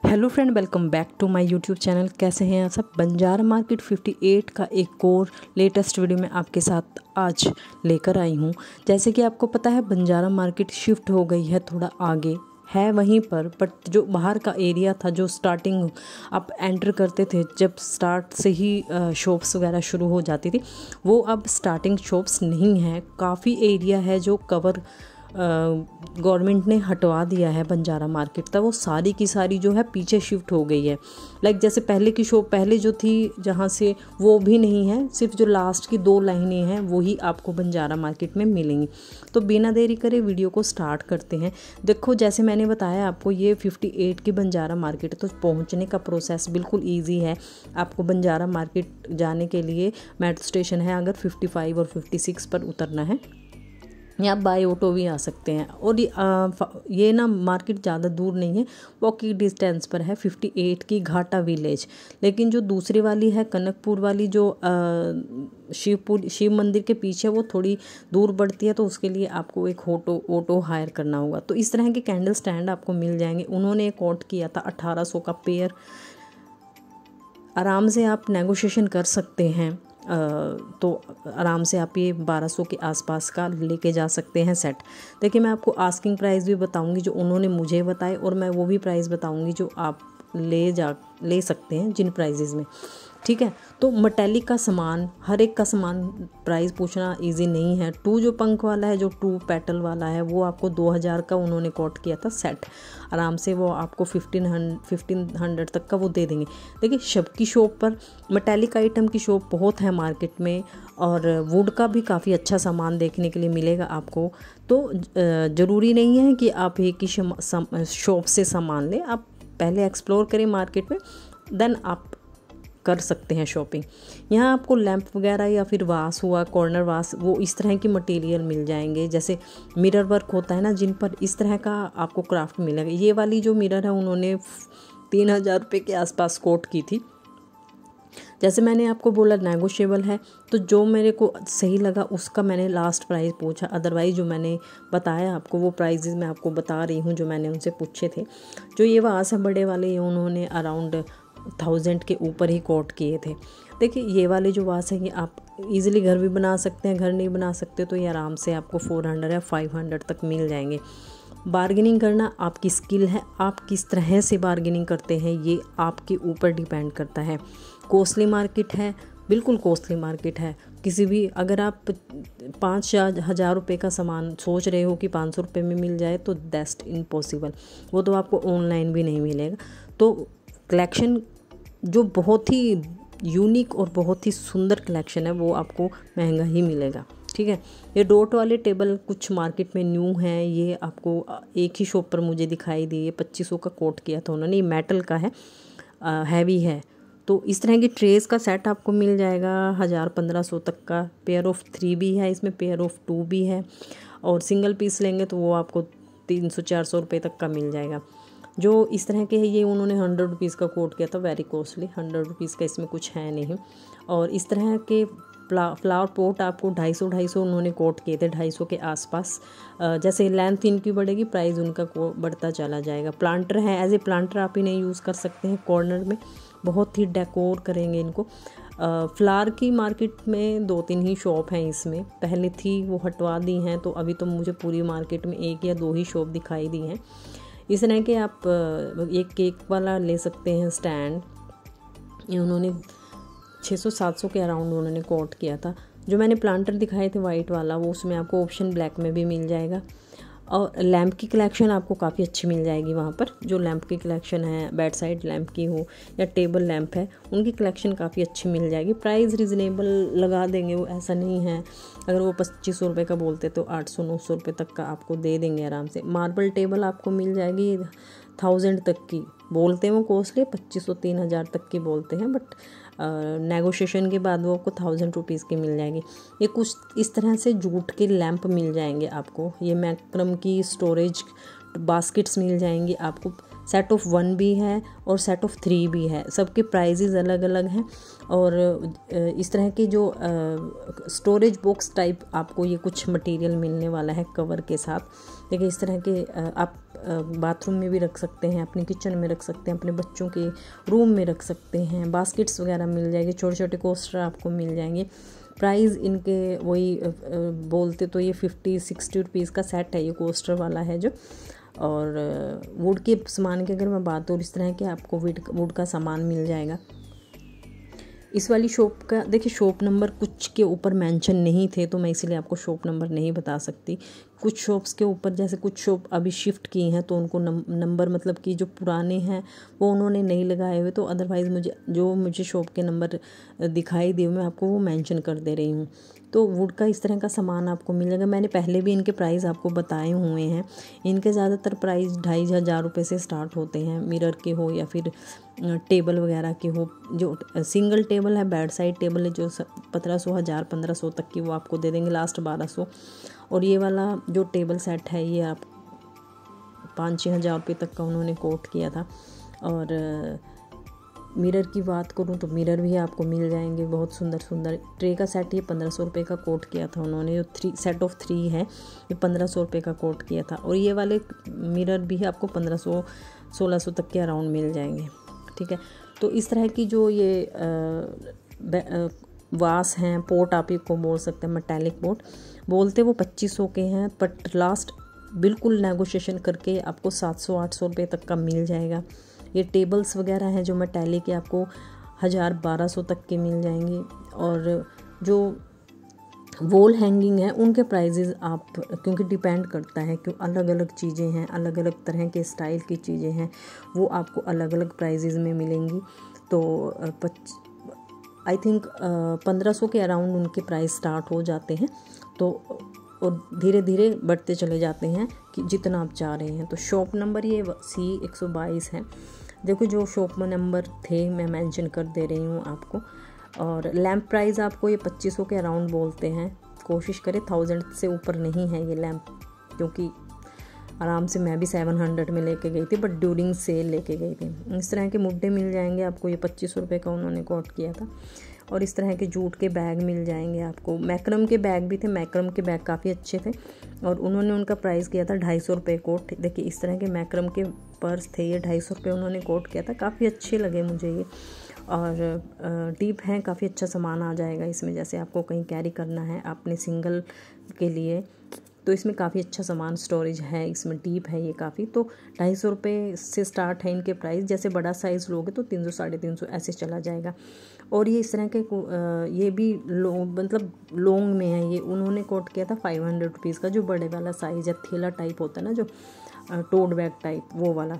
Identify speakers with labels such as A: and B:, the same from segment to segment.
A: Hello friend, welcome back to my YouTube channel. कैसे हैं आप सब। बंजारा मार्केट 58 का एक और लेटेस्ट वीडियो में आपके साथ आज लेकर आई हूं। जैसे कि आपको पता है, बंजारा मार्केट शिफ्ट हो गई है, थोड़ा आगे है वहीं पर, बट जो बाहर का एरिया था, जो स्टार्टिंग आप एंटर करते थे, जब स्टार्ट से ही शॉप्स वगैरह शुरू हो जाती थी, वो अब स्टार्टिंग शॉप्स नहीं है। काफ़ी एरिया है जो कवर गवर्नमेंट ने हटवा दिया है बंजारा मार्केट तक। वो सारी की सारी जो है पीछे शिफ्ट हो गई है। लाइक जैसे पहले की शॉप पहले जो थी जहाँ से, वो भी नहीं है। सिर्फ जो लास्ट की 2 लाइनें हैं वही आपको बंजारा मार्केट में मिलेंगी। तो बिना देरी करे वीडियो को स्टार्ट करते हैं। देखो, जैसे मैंने बताया आपको, ये 58 की बंजारा मार्केट है, तो पहुँचने का प्रोसेस बिल्कुल ईजी है। आपको बंजारा मार्केट जाने के लिए मेट्रो स्टेशन है, अगर 55 और 56 पर उतरना है, या आप बाय ऑटो भी आ सकते हैं। और ये ना मार्केट ज़्यादा दूर नहीं है, वॉकिंग डिस्टेंस पर है 58 की घाटा विलेज। लेकिन जो दूसरी वाली है, कनकपुर वाली, जो शिव मंदिर के पीछे, वो थोड़ी दूर बढ़ती है, तो उसके लिए आपको एक ऑटो हायर करना होगा। तो इस तरह के कैंडल स्टैंड आपको मिल जाएंगे। उन्होंने एक कोट किया था 1800 का पेयर। आराम से आप नेगोशिएशन कर सकते हैं, तो आराम से आप ये 1200 के आसपास का लेके जा सकते हैं सेट। देखिए, मैं आपको आस्किंग प्राइस भी बताऊंगी जो उन्होंने मुझे बताए, और मैं वो भी प्राइस बताऊंगी जो आप ले सकते हैं जिन प्राइजेज़ में। ठीक है। तो मेटेलिक का सामान, हर एक का सामान प्राइस पूछना इजी नहीं है। 2 जो पंख वाला है, जो 2 पेटल वाला है, वो आपको 2000 का उन्होंने कोट किया था सेट। आराम से वो आपको 1500 तक का वो दे देंगे। देखिए, शब की शॉप पर मेटेलिक आइटम की शॉप बहुत है मार्केट में, और वुड का भी काफ़ी अच्छा सामान देखने के लिए मिलेगा आपको। तो ज़रूरी नहीं है कि आप एक ही शॉप से सामान लें। आप पहले एक्सप्लोर करें मार्केट में, देन आप कर सकते हैं शॉपिंग। यहाँ आपको लैंप वगैरह या फिर वास हुआ, कॉर्नर वास, वो इस तरह की मटेरियल मिल जाएंगे। जैसे मिरर वर्क होता है ना, जिन पर इस तरह का आपको क्राफ्ट मिलेगा। ये वाली जो मिरर है, उन्होंने 3000 रुपये के आसपास कोट की थी। जैसे मैंने आपको बोला, नेगोशिएबल है, तो जो मेरे को सही लगा उसका मैंने लास्ट प्राइस पूछा। अदरवाइज़ जो मैंने बताया आपको, वो प्राइजेज़ मैं आपको बता रही हूँ जो मैंने उनसे पूछे थे। जो ये वास है बड़े वाले, ये उन्होंने अराउंड 1000 के ऊपर ही कोट किए थे। देखिए, ये वाले जो वास हैं, ये आप इजीली घर भी बना सकते हैं। घर नहीं बना सकते तो ये आराम से आपको 400 या 500 तक मिल जाएंगे। बार्गेनिंग करना आपकी स्किल है। आप किस तरह से बार्गेनिंग करते हैं, ये आपके ऊपर डिपेंड करता है। कॉस्टली मार्केट है, बिल्कुल कॉस्टली मार्केट है। किसी भी, अगर आप 5000 रुपये का सामान सोच रहे हो कि 500 रुपये में मिल जाए, तो दैट्स इम्पॉसिबल। वो तो आपको ऑनलाइन भी नहीं मिलेगा। तो कलेक्शन जो बहुत ही यूनिक और बहुत ही सुंदर कलेक्शन है, वो आपको महंगा ही मिलेगा। ठीक है। ये डॉट वाले टेबल कुछ मार्केट में न्यू हैं। ये आपको एक ही शॉप पर मुझे दिखाई दी। 2500 का कोट किया था उन्होंने। ये मेटल का है, हैवी है। तो इस तरह की ट्रेस का सेट आपको मिल जाएगा 1000-1500 तक का। पेयर ऑफ 3 भी है इसमें, पेयर ऑफ 2 भी है, और सिंगल पीस लेंगे तो वो आपको 300-400 रुपये तक का मिल जाएगा। जो इस तरह के है, ये उन्होंने 100 रुपीज़ का कोट किया था, वेरी कॉस्टली। 100 रुपीज़ का इसमें कुछ है नहीं। और इस तरह के फ्लावर पॉट आपको 250 उन्होंने कोट किए थे, 250 के आसपास। जैसे लेंथ इनकी बढ़ेगी, प्राइस उनका बढ़ता चला जाएगा। प्लांटर है, एज ए प्लांटर आप इन्हें यूज़ कर सकते हैं कॉर्नर में, बहुत ही डेकोर करेंगे इनको। फ्लावर की मार्केट में 2-3 ही शॉप हैं इसमें। पहले थी, वो हटवा दी हैं, तो अभी तो मुझे पूरी मार्केट में 1 या 2 ही शॉप दिखाई दी हैं। इस तरह के आप एक केक वाला ले सकते हैं स्टैंड। ये उन्होंने 600-700 के अराउंड उन्होंने कोट किया था। जो मैंने प्लांटर दिखाए थे वाइट वाला, वो उसमें आपको ऑप्शन ब्लैक में भी मिल जाएगा। और लैंप की कलेक्शन आपको काफ़ी अच्छी मिल जाएगी वहाँ पर। जो लैंप की कलेक्शन है, बेड साइड लैंप की हो या टेबल लैंप है, उनकी कलेक्शन काफ़ी अच्छी मिल जाएगी। प्राइस रिजनेबल लगा देंगे, वो ऐसा नहीं है। अगर वो 2500 रुपये का बोलते तो 800-900 रुपये तक का आपको दे देंगे आराम से। मार्बल टेबल आपको मिल जाएगी 1000 तक की। बोलते हैं वो कॉस्टली 2500-3000 तक की बोलते हैं, बट नेगोशिएशन के बाद वो आपको 1000 रुपीज़ की मिल जाएगी। ये कुछ इस तरह से जूट के लैंप मिल जाएंगे आपको। ये मैक्रम की स्टोरेज बास्केट्स मिल जाएंगी आपको सेट ऑफ 1 भी है और सेट ऑफ 3 भी है। सबके प्राइजेज़ अलग अलग हैं। और इस तरह के जो स्टोरेज बॉक्स टाइप आपको ये कुछ मटेरियल मिलने वाला है कवर के साथ। देखिए इस तरह के आप बाथरूम में भी रख सकते हैं, अपने किचन में रख सकते हैं, अपने बच्चों के रूम में रख सकते हैं। बास्केट्स वगैरह मिल जाएंगे, छोटे छोटे कोस्टर आपको मिल जाएंगे। प्राइस इनके वही बोलते तो ये 50-60 रुपीज़ का सेट है, ये कोस्टर वाला है जो। और वुड के सामान की अगर मैं बात करूँ, इस तरह के आपको वुड का सामान मिल जाएगा। इस वाली शॉप का देखिए शॉप नंबर कुछ के ऊपर मेंशन नहीं थे, तो मैं इसीलिए आपको शॉप नंबर नहीं बता सकती। कुछ शॉप्स के ऊपर, जैसे कुछ शॉप अभी शिफ्ट की हैं तो उनको नंबर मतलब कि जो पुराने हैं वो उन्होंने नहीं लगाए हुए, तो अदरवाइज़ मुझे शॉप के नंबर दिखाई दिए मैं आपको वो मेंशन कर दे रही हूँ। तो वुड का इस तरह का सामान आपको मिलेगा। मैंने पहले भी इनके प्राइस आपको बताए हुए हैं। इनके ज़्यादातर प्राइस 2500 रुपये से स्टार्ट होते हैं, मिरर के हो या फिर टेबल वगैरह के हो। जो सिंगल टेबल है, बेड साइड टेबल है, जो 1500 तक की वो आपको दे देंगे, लास्ट 1200। और ये वाला जो टेबल सेट है ये आप 5-6 हज़ार रुपये तक का उन्होंने कोट किया था। और मिरर की बात करूँ तो मिरर भी आपको मिल जाएंगे, बहुत सुंदर सुंदर। ट्रे का सेट ये 1500 रुपये का कोट किया था उन्होंने, जो सेट ऑफ 3 है ये 1500 रुपये का कोट किया था। और ये वाले मिरर भी आपको 1500-1600 तक के अराउंड मिल जाएंगे, ठीक है। तो इस तरह की जो ये वास हैं, पोट आप इसको बोल सकते हैं, मेटालिक पोट बोलते वो 2500 के हैं, बट लास्ट बिल्कुल नेगोशिएशन करके आपको 700-800 रुपये तक का मिल जाएगा। ये टेबल्स वगैरह हैं जो मेटालिक के आपको 1000-1200 तक के मिल जाएंगे। और जो वॉल हैंगिंग है उनके प्राइजेज़ आप, क्योंकि डिपेंड करता है, क्यों अलग अलग चीज़ें हैं, अलग अलग तरह के स्टाइल की चीज़ें हैं, वो आपको अलग अलग प्राइजेज़ में मिलेंगी। तो आई थिंक 1500 के अराउंड उनके प्राइस स्टार्ट हो जाते हैं। तो और धीरे धीरे बढ़ते चले जाते हैं कि जितना आप चाह रहे हैं। तो शॉप नंबर ये C122 है। देखो जो शॉप नंबर थे मैं मेंशन कर दे रही हूँ आपको। और लैंप प्राइस आपको ये 2500 के अराउंड बोलते हैं। कोशिश करें 1000 से ऊपर नहीं है ये लैंप, क्योंकि आराम से मैं भी 700 में लेके गई थी, बट ड्यूरिंग सेल लेके गई थी। इस तरह के मुड्डे मिल जाएंगे आपको, ये 2500 रुपये का उन्होंने कोट किया था। और इस तरह के जूट के बैग मिल जाएंगे आपको। मैक्रम के बैग भी थे, मैक्रम के बैग काफ़ी अच्छे थे और उन्होंने उनका प्राइस किया था 250 रुपये कोट। देखिए इस तरह के मैक्रम के पर्स थे, ये 250 रुपये उन्होंने कोट किया था। काफ़ी अच्छे लगे मुझे ये, और डीप हैं, काफ़ी अच्छा सामान आ जाएगा इसमें। जैसे आपको कहीं कैरी करना है अपने सिंगल के लिए, तो इसमें काफ़ी अच्छा सामान स्टोरेज है, इसमें डीप है ये काफ़ी। तो 250 रुपये से स्टार्ट है इनके प्राइस। जैसे बड़ा साइज़ लोगे तो 300-350 ऐसे चला जाएगा। और ये इस तरह के ये भी मतलब लॉन्ग में है। ये उन्होंने कोट किया था 500 रुपीज़ का, जो बड़े वाला साइज़ है, थैला टाइप होता है ना, जो टोट बैग टाइप, वो वाला।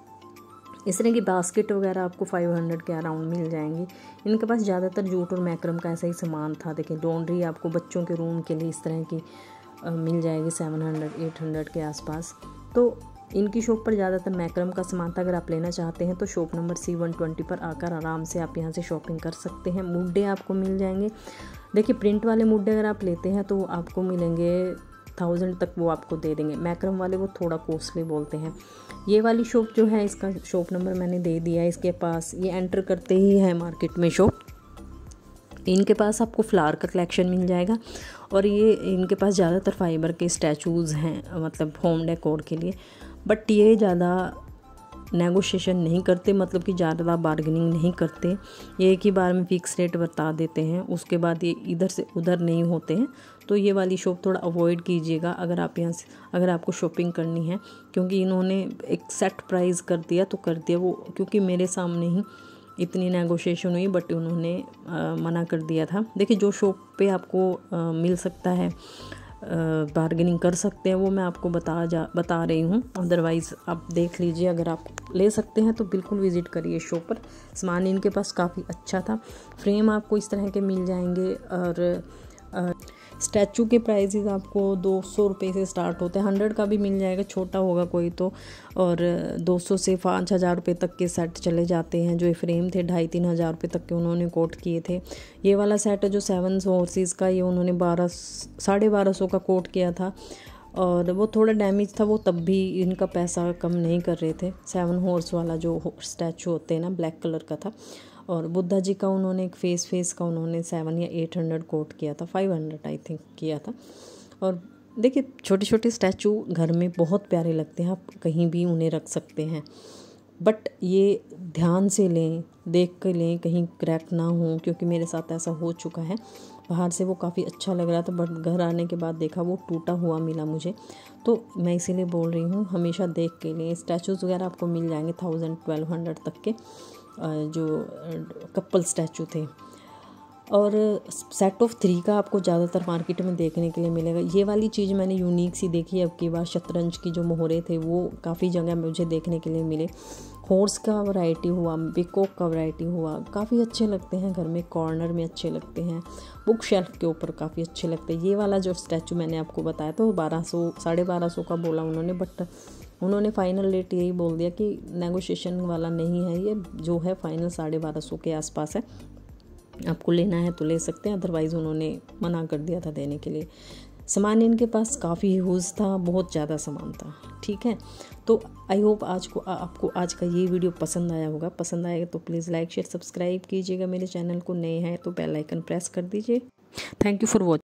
A: इस तरह की बास्केट वगैरह आपको 500 के अराउंड मिल जाएंगी। इनके पास ज़्यादातर जूट और मैक्रम का ऐसा ही सामान था। देखिए लॉन्ड्री आपको बच्चों के रूम के लिए इस तरह की मिल जाएगी 700-800 के आसपास। तो इनकी शॉप पर ज़्यादातर मैक्रम का सामान था। अगर आप लेना चाहते हैं तो शॉप नंबर C120 पर आकर आराम से आप यहाँ से शॉपिंग कर सकते हैं। मुड्डे आपको मिल जाएंगे। देखिए प्रिंट वाले मुड्डे अगर आप लेते हैं तो आपको मिलेंगे 1000 तक, वो आपको दे देंगे। मैक्रम वाले वो थोड़ा कॉस्टली बोलते हैं। ये वाली शॉप जो है, इसका शॉप नंबर मैंने दे दिया है। इसके पास ये एंटर करते ही है मार्केट में शॉप। इनके पास आपको फ्लावर का कलेक्शन मिल जाएगा और ये इनके पास ज़्यादातर फाइबर के स्टैचूज़ हैं, मतलब होम डेकोर के लिए। बट ये ज़्यादा नेगोशिएशन नहीं करते, मतलब कि ज़्यादा बार्गेनिंग नहीं करते। ये एक ही बार में फिक्स रेट बता देते हैं, उसके बाद ये इधर से उधर नहीं होते हैं। तो ये वाली शॉप थोड़ा अवॉइड कीजिएगा अगर आप यहाँ से, अगर आपको शॉपिंग करनी है, क्योंकि इन्होंने एक सेट प्राइस कर दिया तो कर दिया वो, क्योंकि मेरे सामने ही इतनी नेगोशिएशन हुई, बट उन्होंने मना कर दिया था। देखिए जो शॉप पे आपको मिल सकता है, बार्गेनिंग कर सकते हैं, वो मैं आपको बता रही हूँ। अदरवाइज़ आप देख लीजिए, अगर आप ले सकते हैं तो बिल्कुल विज़िट करिए शॉप पर। सामान इनके पास काफ़ी अच्छा था। फ्रेम आपको इस तरह के मिल जाएंगे और स्टैचू के प्राइसेस आपको 200 रुपये से स्टार्ट होते हैं। 100 का भी मिल जाएगा, छोटा होगा कोई तो। और 200 से 5000 रुपये तक के सेट चले जाते हैं। जो ये फ्रेम थे 2500-3 हज़ार रुपये तक के उन्होंने कोट किए थे। ये वाला सेट है जो 7 हॉर्सेस का, ये उन्होंने 1200 का कोट किया था। और वो थोड़ा डैमेज था, वो तब भी इनका पैसा कम नहीं कर रहे थे। 7 हॉर्स वाला जो स्टैचू होते हैं ना, ब्लैक कलर का था। और बुद्धा जी का उन्होंने एक फेस का उन्होंने 7 या 800 कोट किया था, 500 आई थिंक किया था। और देखिए छोटे छोटे स्टैचू घर में बहुत प्यारे लगते हैं, आप कहीं भी उन्हें रख सकते हैं, बट ये ध्यान से लें, देख कर लें, कहीं क्रैक ना हो, क्योंकि मेरे साथ ऐसा हो चुका है। बाहर से वो काफ़ी अच्छा लग रहा था, बट घर आने के बाद देखा वो टूटा हुआ मिला मुझे। तो मैं इसीलिए बोल रही हूँ हमेशा देख के लें। स्टैचूज़ वगैरह आपको मिल जाएंगे 1000-1200 तक के, जो कपल स्टैचू थे। और सेट ऑफ 3 का आपको ज़्यादातर मार्केट में देखने के लिए मिलेगा। ये वाली चीज़ मैंने यूनिक सी देखी है अब की बार। शतरंज की जो मोहरे थे वो काफ़ी जगह मुझे देखने के लिए मिले। हॉर्स का वैरायटी हुआ, पिकॉक का वैरायटी हुआ, काफ़ी अच्छे लगते हैं, घर में कॉर्नर में अच्छे लगते हैं, बुक शेल्फ के ऊपर काफ़ी अच्छे लगते हैं। ये वाला जो स्टैचू मैंने आपको बताया था वो 1200 1250 का बोला उन्होंने, बट उन्होंने फ़ाइनल रेट यही बोल दिया कि नेगोशिएशन वाला नहीं है, ये जो है फ़ाइनल 1250 के आसपास है, आपको लेना है तो ले सकते हैं, अदरवाइज़ उन्होंने मना कर दिया था देने के लिए। सामान इनके पास काफ़ी यूज़ था, बहुत ज़्यादा सामान था। ठीक है, तो आई होप आपको आज का ये वीडियो पसंद आया होगा। पसंद आएगा तो प्लीज़ लाइक शेयर सब्सक्राइब कीजिएगा मेरे चैनल को, नए हैं तो बेल आइकन प्रेस कर दीजिए। Thank you for watching.